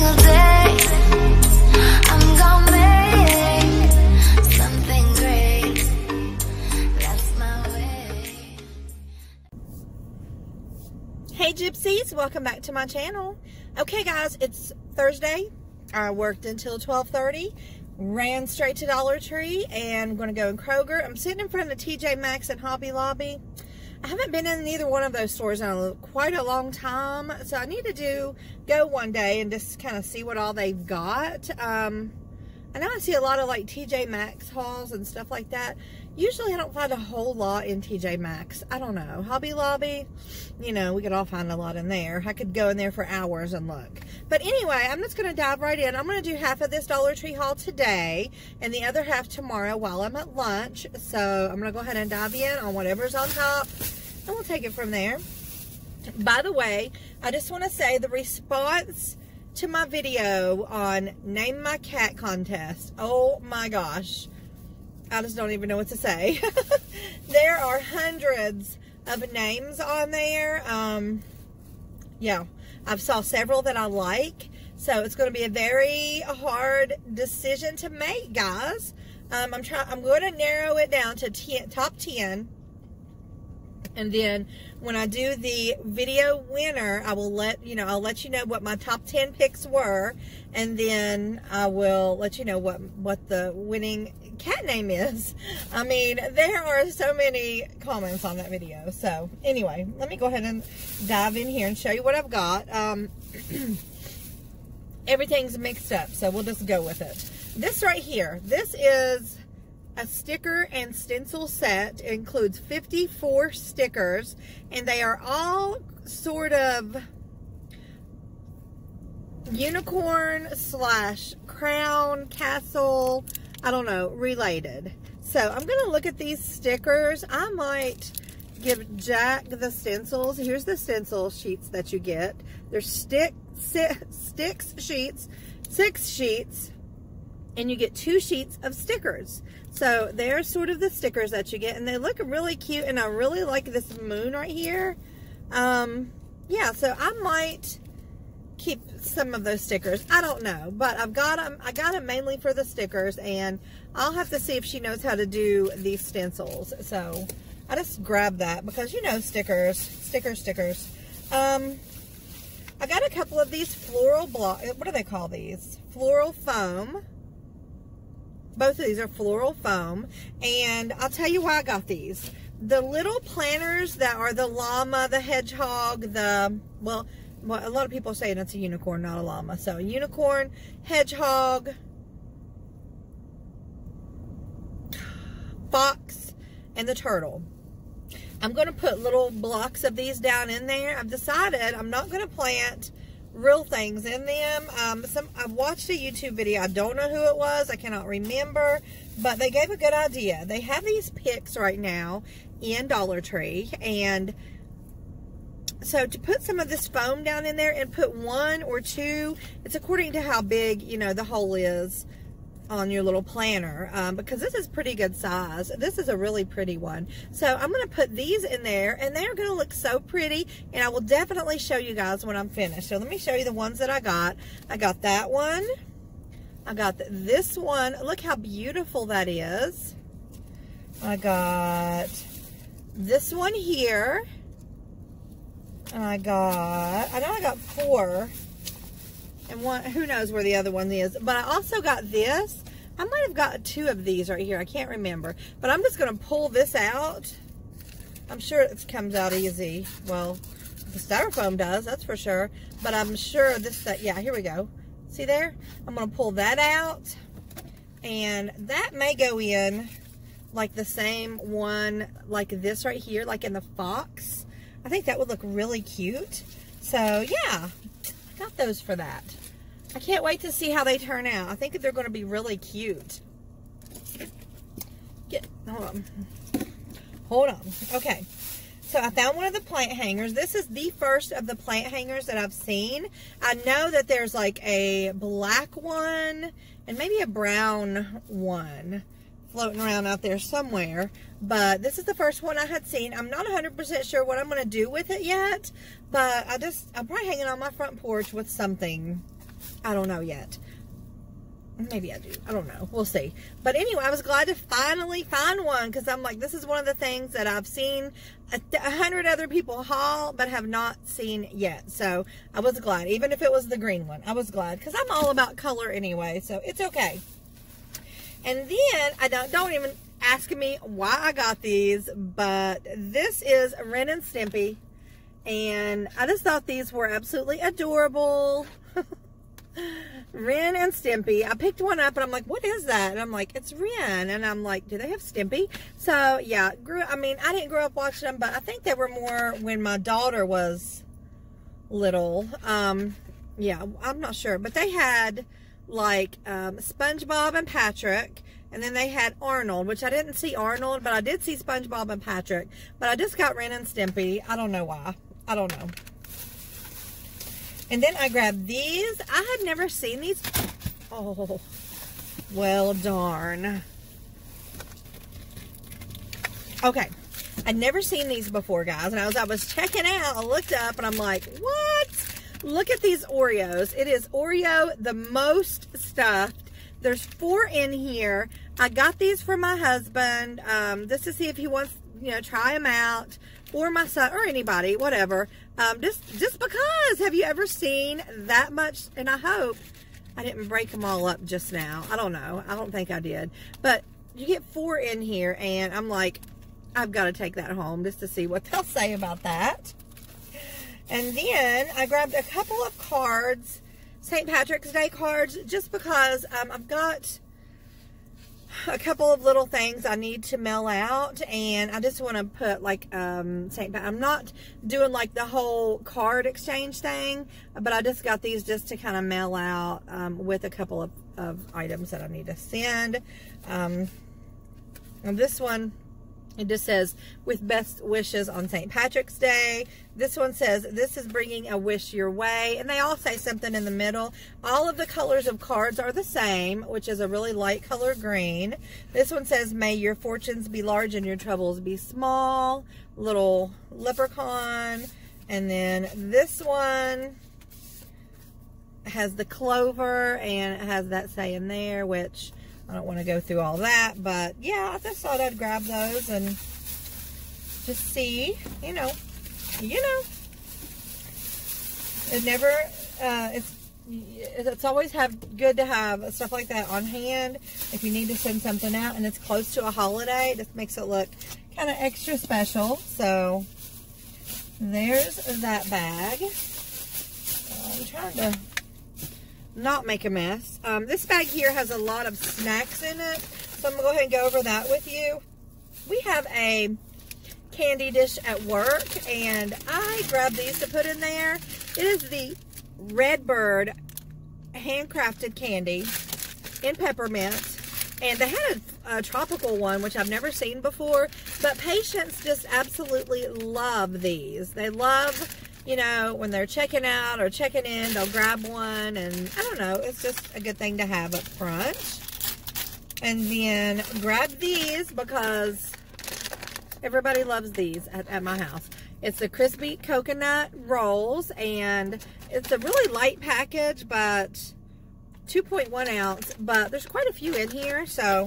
single day. I'm gonna make something great. That's my way. Hey gypsies, welcome back to my channel. Okay guys, it's Thursday. I worked until 12:30, ran straight to Dollar Tree, and I'm going to go in Kroger. I'm sitting in front of TJ Maxx and Hobby Lobby. I haven't been in neither one of those stores in quite a long time, so I need to go one day and just kind of see what all they've got. I know I see a lot of like TJ Maxx hauls and stuff like that. Usually I don't find a whole lot in TJ Maxx. I don't know. Hobby Lobby, you know, we could all find a lot in there. I could go in there for hours and look. But anyway, I'm just going to dive right in. I'm going to do half of this Dollar Tree haul today and the other half tomorrow while I'm at lunch. So I'm going to go ahead and dive in on whatever's on top, and we'll take it from there. By the way, I just want to say the response to my video on Name My Cat contest, oh my gosh, I just don't even know what to say. There are hundreds of names on there. Yeah, I've saw several that I like, so it's going to be a very hard decision to make, guys. I'm going to narrow it down to top 10. And then when I do the video winner, I will let you know what my top 10 picks were, and then I will let you know what the winning cat name is. I mean, there are so many comments on that video. So anyway, let me go ahead and dive in here and show you what I've got. Everything's mixed up, so we'll just go with it. This right here, this is a sticker and stencil set. It includes 54 stickers, and they are all sort of unicorn / crown, castle, I don't know, related. So I'm going to look at these stickers. I might give Jack the stencils. Here's the stencil sheets that you get. There's 6 sheets, and you get 2 sheets of stickers. So they're sort of the stickers that you get, and they look really cute, and I really like this moon right here. Yeah, so I might keep some of those stickers. I don't know, but I got them mainly for the stickers, and I'll have to see if she knows how to do these stencils. So I just grabbed that because, you know, stickers. I got a couple of these floral blocks. What do they call these? Floral foam. Both of these are floral foam, and I'll tell you why I got these. The little planners that are the llama, the hedgehog, well, a lot of people say it's a unicorn, not a llama. So unicorn, hedgehog, fox, and the turtle. I'm going to put little blocks of these down in there. I've decided I'm not going to plant real things in them. I've watched a YouTube video. I don't know who it was. I cannot remember, but they gave a good idea. They have these picks right now in Dollar Tree, and so to put some of this foam down in there and put 1 or 2, it's according to how big, you know, the hole is on your little planner, because this is pretty good size. This is a really pretty one. So I'm going to put these in there, and they're going to look so pretty, and I will definitely show you guys when I'm finished. So let me show you the ones that I got. I got that one. I got this one. Look how beautiful that is. I got this one here. I know I got 4. And one, who knows where the other one is. But I also got this. I might have got 2 of these right here. I can't remember. But I'm just going to pull this out. I'm sure it comes out easy. Well, the styrofoam does, that's for sure. But I'm sure yeah, here we go. See there? I'm going to pull that out. And that may go in like the same one like this right here, like in the fox. I think that would look really cute. So yeah, I got those for that. I can't wait to see how they turn out. I think they're going to be really cute. Hold on. Okay. So I found one of the plant hangers. This is the first of the plant hangers that I've seen. I know that there's like a black one and maybe a brown one floating around out there somewhere. But this is the first one I had seen. I'm not 100% sure what I'm going to do with it yet. But I'm probably hanging on my front porch with something. I don't know yet. Maybe I do. I don't know. We'll see. But anyway, I was glad to finally find one because I'm like, this is one of the things that I've seen 100 other people haul but have not seen yet. So I was glad. Even if it was the green one, I was glad because I'm all about color anyway. So it's okay. And then, don't even ask me why I got these, but this is Ren and Stimpy. And I just thought these were absolutely adorable. Ren and Stimpy. I picked one up and I'm like, what is that? And I'm like, it's Ren. And I'm like, do they have Stimpy? So yeah, I didn't grow up watching them, but I think they were more when my daughter was little. Yeah, I'm not sure, but they had like SpongeBob and Patrick, and then they had Arnold, which I didn't see Arnold, but I did see SpongeBob and Patrick. But I just got Ren and Stimpy. I don't know why. I don't know. And then I grabbed these. I had never seen these. Oh, well, darn. Okay. I'd never seen these before, guys. And as I was checking out, I looked up and I'm like, what? Look at these Oreos. It is Oreo the most stuffed. There's 4 in here. I got these for my husband just to see if he wants, try them out. Or my son, or anybody, whatever. Just because. Have you ever seen that much? And I hope I didn't break them all up just now. I don't know. I don't think I did. But you get 4 in here, and I'm like, I've got to take that home just to see what they'll say about that. And then I grabbed a couple of cards, St. Patrick's Day cards, just because I've got a couple of little things I need to mail out, and I just want to put like I'm not doing like the whole card exchange thing, but I just got these just to kind of mail out with a couple of items that I need to send. And this one, it just says, with best wishes on St. Patrick's Day. This one says, this is bringing a wish your way. And they all say something in the middle. All of the colors of cards are the same, which is a really light color green. This one says, may your fortunes be large and your troubles be small. Little leprechaun. And then this one has the clover, and it has that saying there, which I don't want to go through all that, but yeah, I just thought I'd grab those and just see, it never, it's always good to have stuff like that on hand if you need to send something out and it's close to a holiday. It just makes it look kind of extra special. So there's that bag. I'm trying to not make a mess. This bag here has a lot of snacks in it, so I'm gonna go ahead and go over that with you. We have a candy dish at work, and I grabbed these to put in there. It is the Redbird handcrafted candy in peppermint, and they had a tropical one, which I've never seen before, but patients just absolutely love these. They love, when they're checking out or checking in, they'll grab one, and I don't know, it's just a good thing to have up front. And then grab these because everybody loves these at my house. It's the crispy coconut rolls, and it's a really light package, but 2.1 ounce, but there's quite a few in here, so.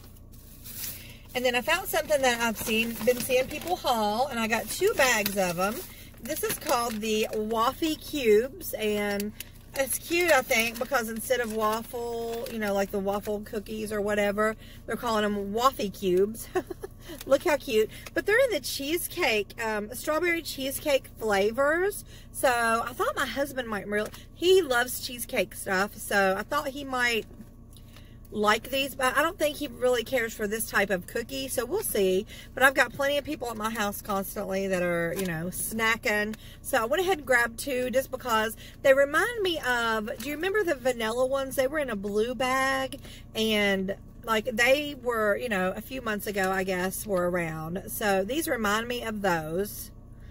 And then I found something that I've been seeing people haul, and I got 2 bags of them. This is called the Waffy Cubes, and it's cute, I think, because instead of waffle, like the waffle cookies or whatever, they're calling them Waffy Cubes. Look how cute. But they're in the cheesecake, strawberry cheesecake flavors. So I thought my husband might he loves cheesecake stuff, so I thought he might like these, but I don't think he really cares for this type of cookie, so we'll see. But I've got plenty of people at my house constantly that are, snacking, so I went ahead and grabbed 2 just because they remind me of, do you remember the vanilla ones? They were in a blue bag, and like they were, a few months ago, I guess, were around, so these remind me of those.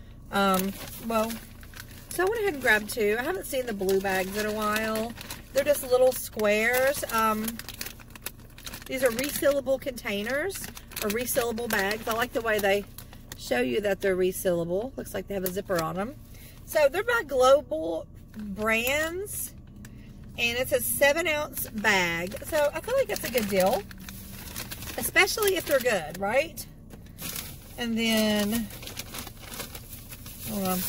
Well, so I went ahead and grabbed 2. I haven't seen the blue bags in a while. They're just little squares. These are resealable containers or resealable bags. I like the way they show you that they're resealable. Looks like they have a zipper on them. So they're by Global Brands. And it's a 7-ounce bag. So I feel like that's a good deal. Especially if they're good, right? And then, hold on.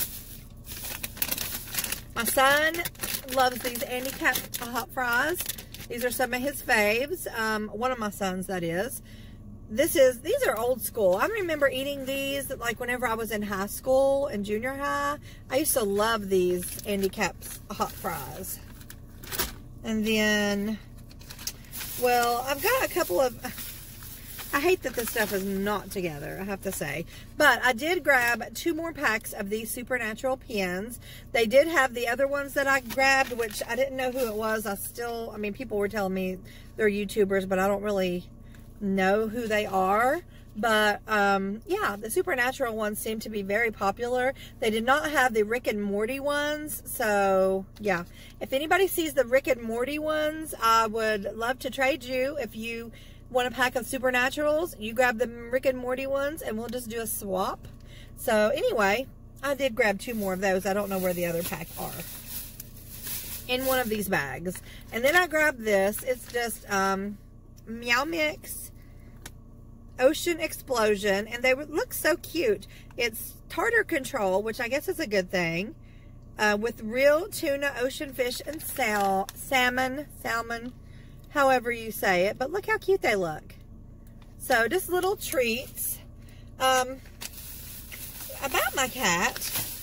My son loves these Andy Cap hot fries. These are some of his faves. One of my sons, that is. These are old school. I remember eating these like whenever I was in high school and junior high. I used to love these Andy Cap's hot fries. And then, well, I've got a couple of, I hate that this stuff is not together, I have to say. But I did grab 2 more packs of these Supernatural pens. They did have the other ones that I grabbed, which I didn't know who it was. I mean, people were telling me they're YouTubers, but I don't really know who they are. But yeah, the Supernatural ones seem to be very popular. They did not have the Rick and Morty ones, so yeah, if anybody sees the Rick and Morty ones, I would love to trade you. If you want a pack of Supernaturals, you grab the Rick and Morty ones and we'll just do a swap. So anyway, I did grab 2 more of those. I don't know where the other pack are in one of these bags. And then I grabbed this. It's just Meow Mix Ocean Explosion, and they look so cute. It's tartar control, which I guess is a good thing, with real tuna, ocean fish, and salmon, however you say it. But look how cute they look. So just little treats. About my cat,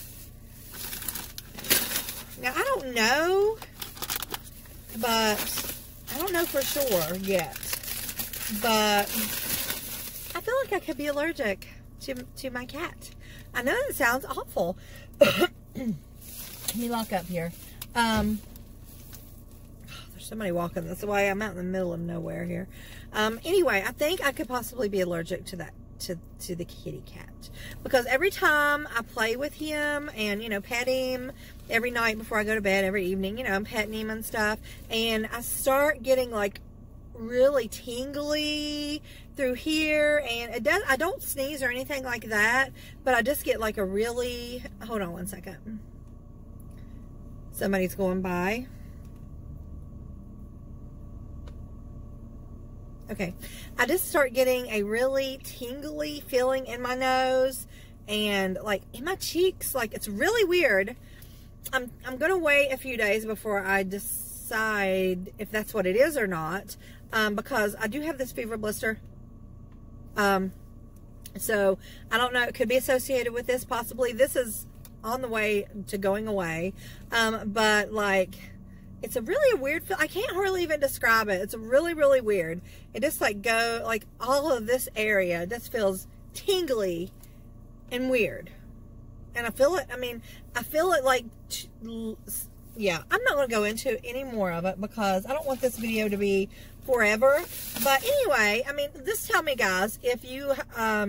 now I don't know, but I don't know for sure yet, but I feel like I could be allergic to my cat. I know that sounds awful. Let me lock up here. There's somebody walking this way. I'm out in the middle of nowhere here. Anyway, I think I could possibly be allergic to that, to the kitty cat, because every time I play with him and, you know, pet him every night before I go to bed, every evening, you know, I'm petting him and stuff, and I start getting like really tingly through here, and I don't sneeze or anything like that, but I just get like a really, hold on one second, somebody's going by. Okay, I just start getting a really tingly feeling in my nose and like in my cheeks. Like, it's really weird. I'm gonna wait a few days before I decide if that's what it is or not, because I do have this fever blister. So I don't know, it could be associated with this possibly. This is on the way to going away, but like, it's a really weird feel. I can't hardly even describe it. It's really, really weird. It just like all of this area just feels tingly and weird. And I feel it, I feel it like, yeah, I'm not going to go into any more of it because I don't want this video to be forever. But anyway, just tell me, guys, if you have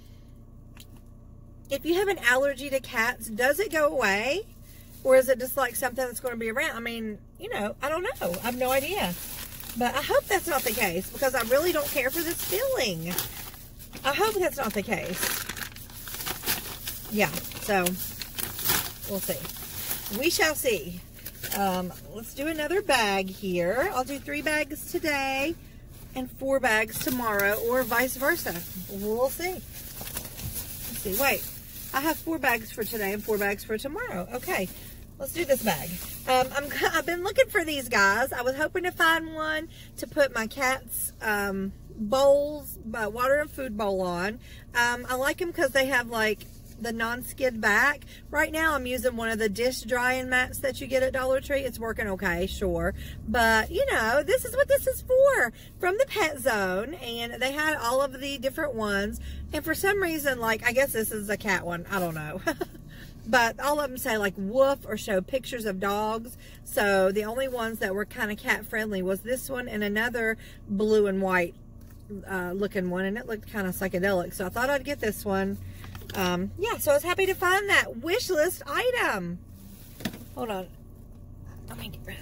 an allergy to cats, does it go away? Or is it just like something that's going to be around? You know, I don't know. I have no idea. But I hope that's not the case, because I really don't care for this feeling. I hope that's not the case. Yeah, so we'll see. We shall see. Let's do another bag here. I'll do 3 bags today and 4 bags tomorrow, or vice versa. We'll see. Let's see. Wait, I have 4 bags for today and 4 bags for tomorrow. Okay, let's do this bag. I've been looking for these guys. I was hoping to find one to put my cat's bowls, water and food bowl on. I like them because they have like the non-skid back. Right now I'm using one of the dish drying mats that you get at Dollar Tree. It's working okay, sure, but you know, this is what this is for, from the Pet Zone, and they had all of the different ones, and for some reason, like, I guess this is a cat one, I don't know. But all of them say like woof or show pictures of dogs, so the only ones that were kind of cat friendly was this one and another blue and white looking one, and it looked kind of psychedelic, so I thought I'd get this one. Yeah, so I was happy to find that wish list item. Hold on. Let me get rid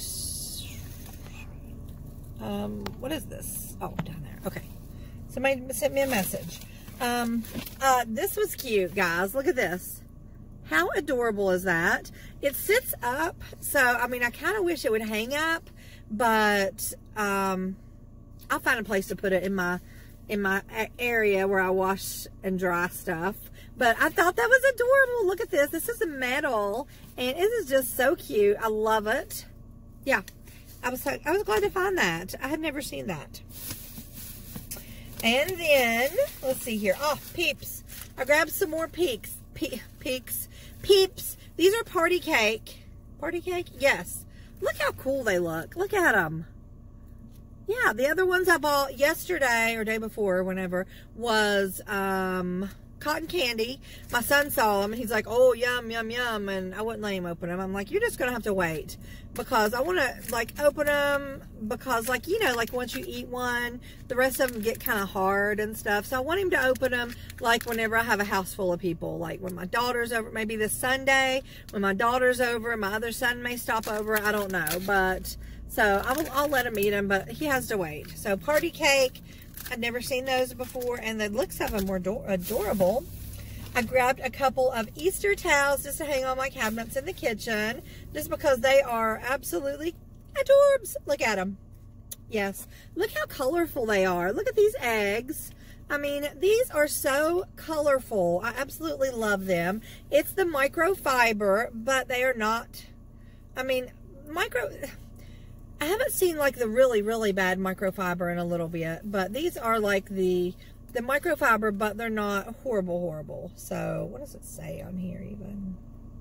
of that. What is this? Oh, down there. Okay. Somebody sent me a message. This was cute, guys. Look at this. How adorable is that? It sits up, so I mean, I kind of wish it would hang up, but I'll find a place to put it in my area where I wash and dry stuff. But I thought that was adorable. Look at this. This is a metal, and it is just so cute. I love it. Yeah, I was glad to find that. I had never seen that. And then let's see here. Oh, Peeps. I grabbed some more Peeps. These are party cake. Party cake? Yes. Look how cool they look. Look at them. Yeah, the other ones I bought yesterday or day before, whenever, was cotton candy. My son saw them and he's like, oh, yum, yum, yum. And I wouldn't let him open them. I'm like, you're just going to have to wait, because I want to, like, open them, because, like, you know, like, once you eat one, the rest of them get kind of hard and stuff. So I want him to open them, like, whenever I have a house full of people. Like, when my daughter's over, maybe this Sunday, when my daughter's over, my other son may stop over. I don't know. But, so I'll let him eat them, but he has to wait. So party cake. I'd never seen those before, and the looks of them were adorable. I grabbed a couple of Easter towels just to hang on my cabinets in the kitchen, just because they are absolutely adorbs. Look at them. Yes. Look how colorful they are. Look at these eggs. I mean, these are so colorful. I absolutely love them. It's the microfiber, but they are not, I mean, I haven't seen like the really, really bad microfiber in a little bit, but these are like the microfiber, but they're not horrible. So what does it say on here even?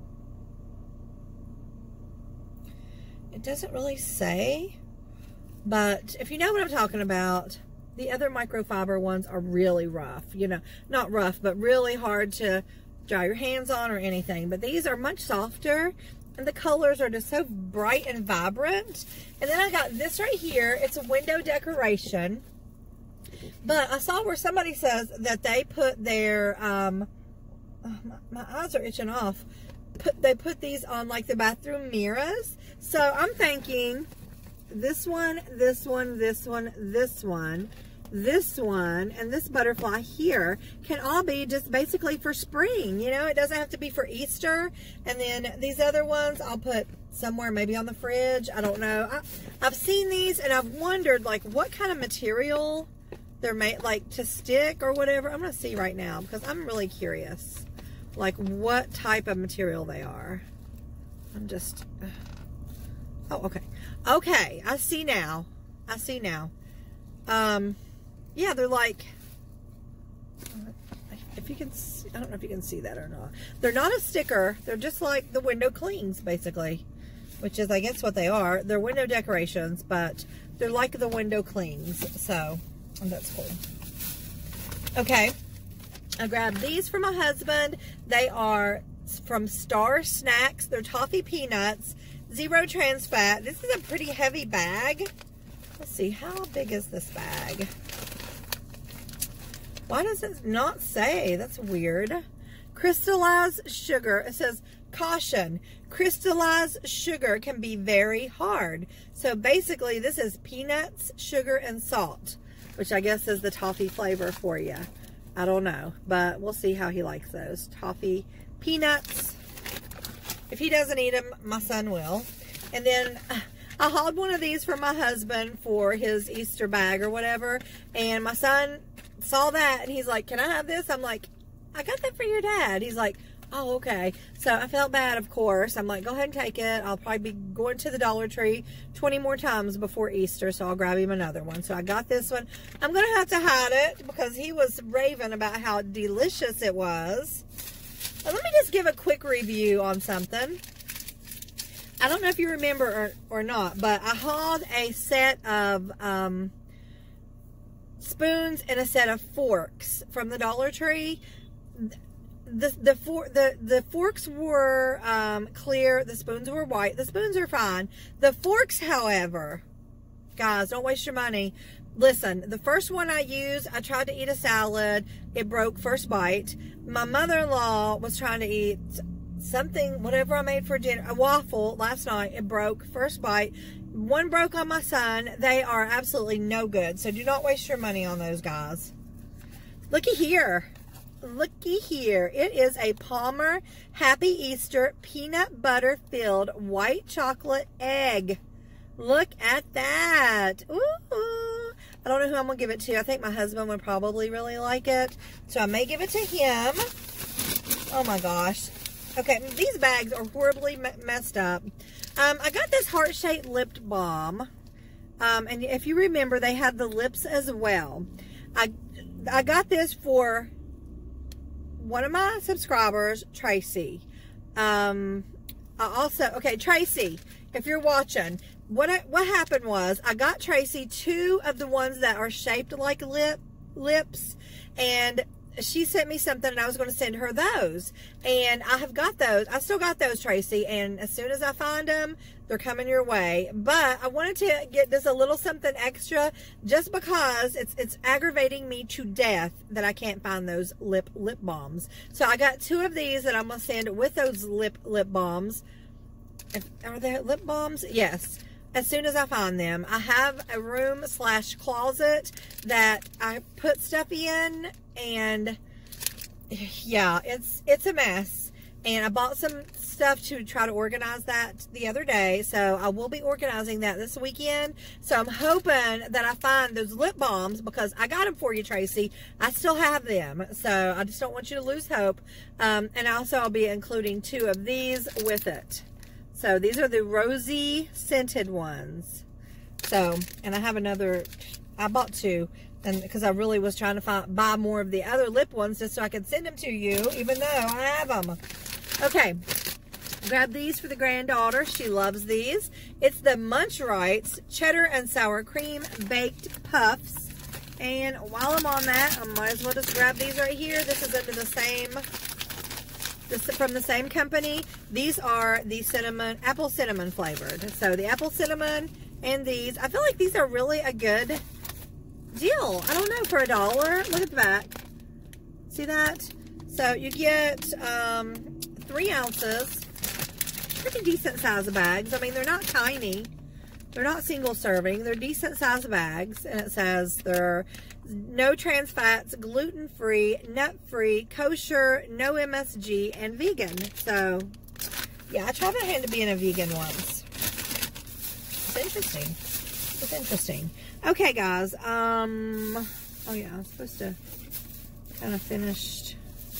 It doesn't really say, but if you know what I'm talking about, the other microfiber ones are really rough, you know, not rough, but really hard to dry your hands on or anything. But these are much softer, and the colors are just so bright and vibrant. And then I got this right here. It's a window decoration. But I saw where somebody says that they put their, my eyes are itching off. They put these on like the bathroom mirrors. So I'm thinking this one, this one, this one, this one, this one, and this butterfly here can all be just basically for spring. You know, it doesn't have to be for Easter. And then these other ones I'll put somewhere, maybe on the fridge. I don't know. I've seen these and I've wondered like what kind of material they're made, like to stick or whatever. I'm gonna see right now because I'm really curious, like what type of material they are. I'm just, oh, okay, I see now. Yeah, they're like, if you can see, I don't know if you can see that or not. They're not a sticker. They're just like the window clings, basically, which is, I guess, what they are. They're window decorations, but they're like the window clings. So, that's cool. Okay, I grabbed these for my husband. They are from Star Snacks. They're toffee peanuts, 0 trans fat. This is a pretty heavy bag. Let's see, how big is this bag? Why does it not say? That's weird. Crystallized sugar. It says, caution, crystallized sugar can be very hard. So basically this is peanuts, sugar, and salt, which I guess is the toffee flavor for you. I don't know, but we'll see how he likes those. Toffee peanuts. If he doesn't eat them, my son will. And then I hauled one of these for my husband for his Easter bag or whatever. And my son saw that and he's like, can I have this? I'm like, I got that for your dad. He's like, oh, okay. So I felt bad, of course. I'm like, go ahead and take it. I'll probably be going to the Dollar Tree 20 more times before Easter, so I'll grab him another one. So I got this one. I'm going to have to hide it because he was raving about how delicious it was. Let me just give a quick review on something. I don't know if you remember or not, but I hauled a set of spoons and a set of forks from the Dollar Tree. The forks were clear. The spoons were white. The spoons are fine. The forks, however, guys, don't waste your money. Listen, the first one I used, I tried to eat a salad. It broke first bite. My mother-in-law was trying to eat something, whatever I made for dinner, a waffle last night. It broke first bite. One broke on my son. They are absolutely no good. So do not waste your money on those, guys. Looky here. looky here. It is a Palmer Happy Easter peanut butter filled white chocolate egg. Look at that. Ooh. I don't know who I'm going to give it to. I think my husband would probably really like it. So I may give it to him. Oh my gosh. Okay, these bags are horribly messed up. I got this heart-shaped lip balm. And if you remember, they had the lips as well. I got this for one of my subscribers, Tracy. Okay, Tracy, if you're watching, what happened was I got Tracy 2 of the ones that are shaped like lips, and she sent me something, and I was going to send her those, and I have got those. I still got those, Tracy, and as soon as I find them, they're coming your way. But I wanted to get just a little something extra, just because it's aggravating me to death that I can't find those lip balms. So I got 2 of these that I'm going to send with those lip balms. Are they lip balms? Yes. As soon as I find them. I have a room/closet that I put stuff in, and yeah, it's a mess. And I bought some stuff to try to organize that the other day, so I will be organizing that this weekend. So I'm hoping that I find those lip balms, because I got them for you, Tracy. I still have them, so I just don't want you to lose hope. And also I'll be including 2 of these with it. So these are the rosy scented ones. So, and I have another, I bought 2, and because I really was trying to buy more of the other lip ones just so I could send them to you, even though I have them. Okay, grab these for the granddaughter. She loves these. It's the Munch Rights Cheddar and Sour Cream Baked Puffs. And while I'm on that, I might as well just grab these right here. This is under the same, from the same company. These are the apple cinnamon flavored. So the apple cinnamon and these, I feel like these are really a good deal. I don't know, for $1. Look at the back. See that? So you get 3 ounces. Pretty decent size of bags. I mean, they're not tiny. They're not single serving. They're decent size bags. And it says they're no trans fats, gluten-free, nut-free, kosher, no MSG, and vegan. So, yeah, I tried my hand to being a vegan once. It's interesting. It's interesting. Okay, guys. Oh, yeah, I was supposed to kind of finished.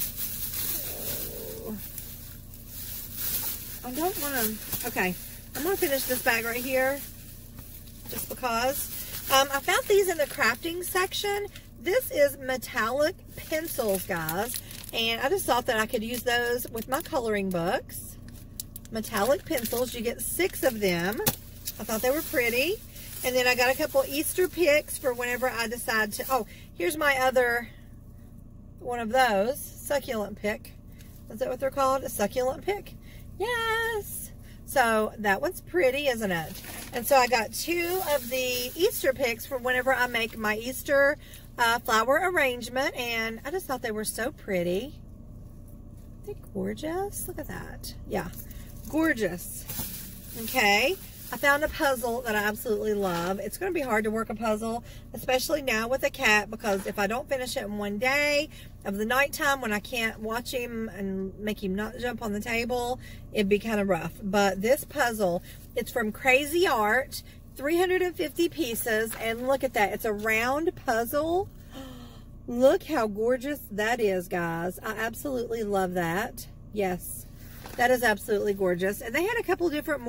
I don't want to. Okay, I'm going to finish this bag right here. Just because. I found these in the crafting section. This is metallic pencils, guys. And I just thought that I could use those with my coloring books. Metallic pencils. You get 6 of them. I thought they were pretty. And then I got a couple Easter picks for whenever I decide to. Oh, here's my other one of those. Succulent pick. Is that what they're called? A succulent pick? Yes. So that one's pretty, isn't it? And so I got 2 of the Easter picks for whenever I make my Easter flower arrangement. And I just thought they were so pretty. Aren't they gorgeous? Look at that. Yeah, gorgeous. Okay. I found a puzzle that I absolutely love. It's going to be hard to work a puzzle, especially now with a cat, because if I don't finish it in one day of the nighttime when I can't watch him and make him not jump on the table, it'd be kind of rough. But this puzzle, it's from Crazy Art, 350 pieces, and look at that. It's a round puzzle. Look how gorgeous that is, guys. I absolutely love that. Yes, that is absolutely gorgeous. And they had a couple different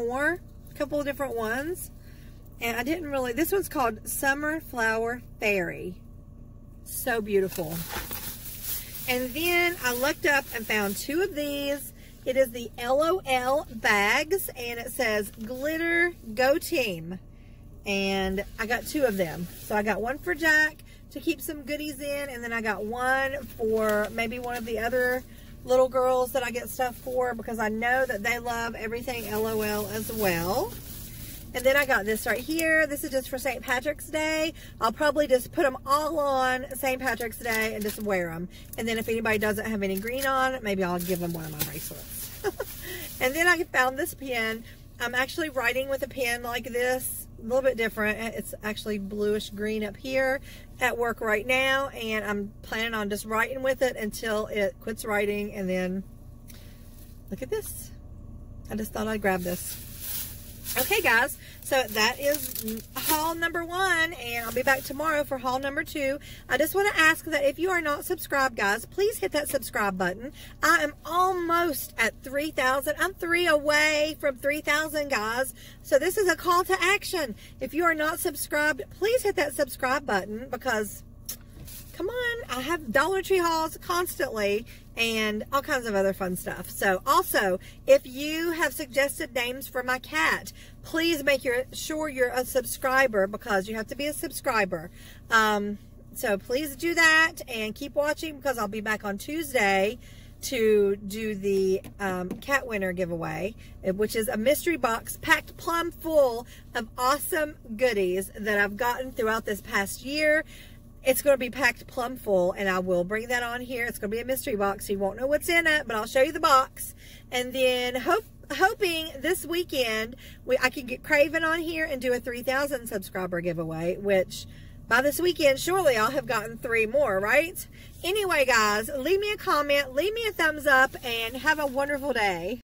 ones, and I didn't really. This one's called Summer Flower Fairy. So beautiful. And then I looked up and found 2 of these. It is the LOL bags, and it says Glitter Go Team, and I got 2 of them. So I got one for Jack to keep some goodies in, and then I got one for maybe one of the other little girls that I get stuff for, because I know that they love everything LOL as well. And then I got this right here. This is just for St. Patrick's Day. I'll probably just put them all on St. Patrick's Day and just wear them. And then if anybody doesn't have any green on, maybe I'll give them one of my bracelets. And then I found this pen. I'm actually writing with a pen like this little bit different. It's actually bluish green up here at work right now, and I'm planning on just writing with it until it quits writing. And then look at this. I just thought I'd grab this. Okay, guys, so that is haul number 1, and I'll be back tomorrow for haul number 2. I just want to ask that if you are not subscribed, guys, please hit that subscribe button. I am almost at 3,000. I'm 3 away from 3,000, guys. So this is a call to action. If you are not subscribed, please hit that subscribe button, because come on, I have Dollar Tree hauls constantly and all kinds of other fun stuff. So also, if you have suggested names for my cat, please make sure you're a subscriber, because you have to be a subscriber. So please do that, and keep watching, because I'll be back on Tuesday to do the cat winner giveaway, which is a mystery box packed plumb full of awesome goodies that I've gotten throughout this past year. It's going to be packed plumb full, and I will bring that on here. It's going to be a mystery box, so you won't know what's in it, but I'll show you the box. And then hoping this weekend I can get Craven on here and do a 3,000 subscriber giveaway, which by this weekend, surely I'll have gotten 3 more, right? Anyway, guys, leave me a comment, leave me a thumbs up, and have a wonderful day.